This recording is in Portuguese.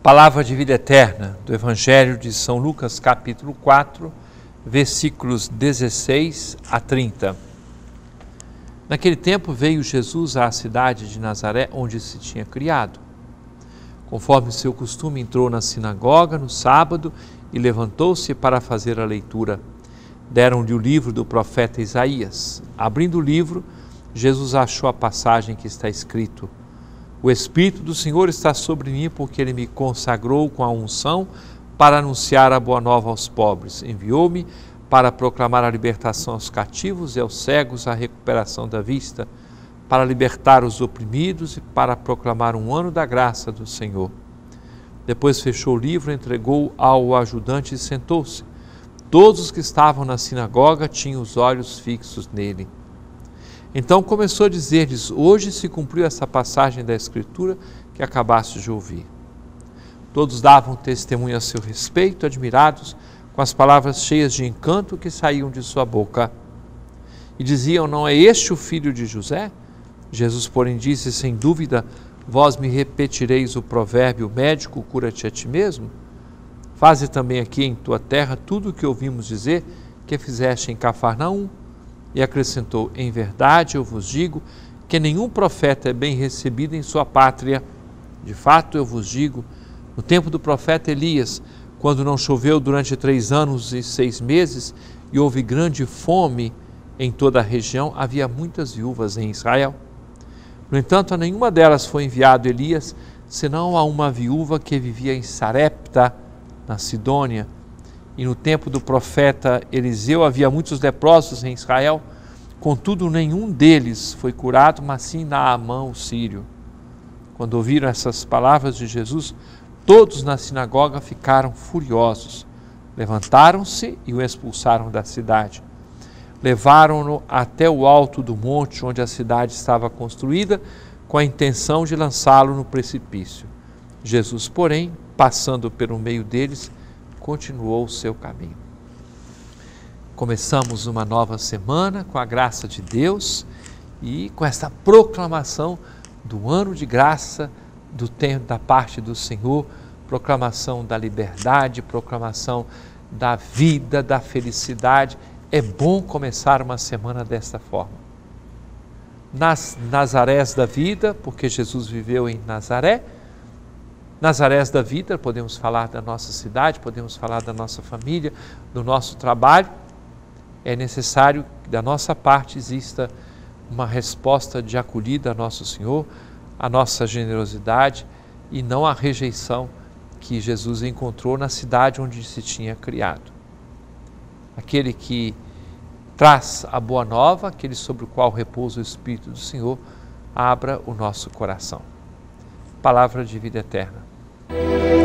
Palavra de vida eterna do Evangelho de São Lucas, capítulo 4, versículos 16 a 30. Naquele tempo veio Jesus à cidade de Nazaré, onde se tinha criado. Conforme seu costume, entrou na sinagoga no sábado e levantou-se para fazer a leitura. Deram-lhe o livro do profeta Isaías. Abrindo o livro, Jesus achou a passagem que está escrito: O Espírito do Senhor está sobre mim, porque Ele me consagrou com a unção para anunciar a boa nova aos pobres. Enviou-me para proclamar a libertação aos cativos e aos cegos a recuperação da vista, para libertar os oprimidos e para proclamar um ano da graça do Senhor. Depois fechou o livro, entregou-o ao ajudante e sentou-se. Todos os que estavam na sinagoga tinham os olhos fixos nele. Então começou a dizer-lhes: hoje se cumpriu essa passagem da Escritura que acabaste de ouvir. Todos davam testemunho a seu respeito, admirados com as palavras cheias de encanto que saíam de sua boca. E diziam: não é este o filho de José? Jesus, porém, disse: sem dúvida, vós me repetireis o provérbio: médico, cura-te a ti mesmo. Faze também aqui em tua terra tudo o que ouvimos dizer que fizeste em Cafarnaum. E acrescentou: em verdade eu vos digo que nenhum profeta é bem recebido em sua pátria. De fato eu vos digo, no tempo do profeta Elias, quando não choveu durante 3 anos e 6 meses e houve grande fome em toda a região, havia muitas viúvas em Israel. No entanto, a nenhuma delas foi enviado Elias, senão a uma viúva que vivia em Sarepta, na Sidônia. E no tempo do profeta Eliseu havia muitos leprosos em Israel, contudo nenhum deles foi curado, mas sim Naamã, o sírio. Quando ouviram essas palavras de Jesus, todos na sinagoga ficaram furiosos. Levantaram-se e o expulsaram da cidade. Levaram-no até o alto do monte onde a cidade estava construída, com a intenção de lançá-lo no precipício. Jesus, porém, passando pelo meio deles, continuou o seu caminho. Começamos uma nova semana com a graça de Deus e com essa proclamação do ano de graça do tempo da parte do Senhor, proclamação da liberdade, proclamação da vida, da felicidade. É bom começar uma semana desta forma. Nas Nazarés da vida, porque Jesus viveu em Nazaré. Nazarés da vida, podemos falar da nossa cidade, podemos falar da nossa família, do nosso trabalho. É necessário que da nossa parte exista uma resposta de acolhida a nosso Senhor, a nossa generosidade e não a rejeição que Jesus encontrou na cidade onde se tinha criado. Aquele que traz a boa nova, aquele sobre o qual repousa o Espírito do Senhor, abra o nosso coração. Palavra de vida eterna.